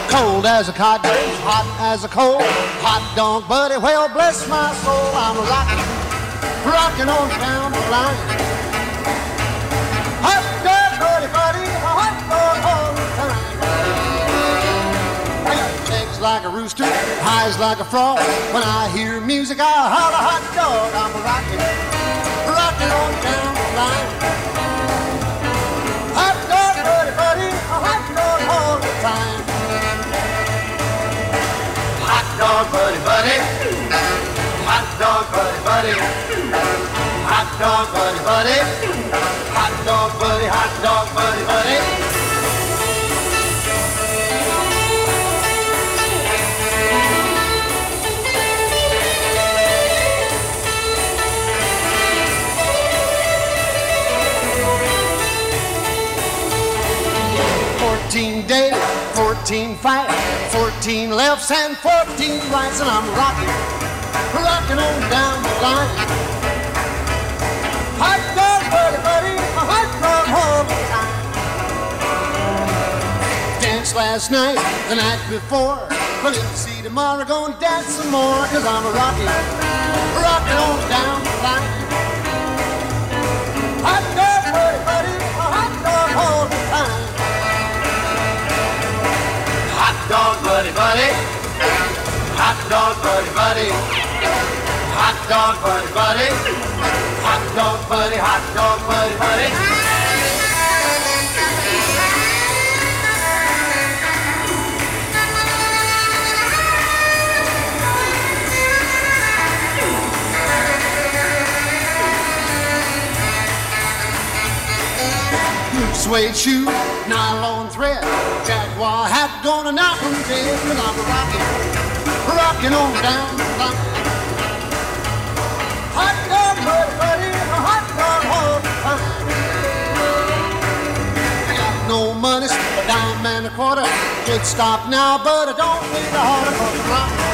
Cold as a cotton, hot as a coal. Hot dog, buddy, well, bless my soul. I'm rocking on down the line. Hot dog, buddy, buddy, hot dog all the time. I got legs like a rooster, eyes like a frog. When I hear music, I holler hot dog. I'm rocking on down the line. Hot dog, buddy, buddy, hot dog all the time. Hot dog, buddy, buddy. Hot dog, buddy, buddy. Hot dog, buddy, buddy. Hot dog, buddy, hot dog, buddy, buddy. 14 days, 14 fights, 14 lefts and 14 rights, and I'm rocking on down the line. Hot dog, buddy, buddy, a hot dog all the time. Danced last night, the night before, but if you see tomorrow, gonna dance some more, 'cause I'm rocking on down the line. Hot dog, buddy, buddy, a hot dog all the time. Hot dog, buddy, buddy. Hot dog, buddy, buddy. Hot dog, buddy, buddy. Hot dog, buddy, hot dog, buddy, buddy. Suede shoe, nylon thread, jaguar hat, gonna knock 'em dead, 'cause I'm rocking on down the line. Hot dog, buddy, buddy, a hot dog all the time. I got no money, so a dime and a quarter. Could stop now, but I don't need a harder, 'cause I'm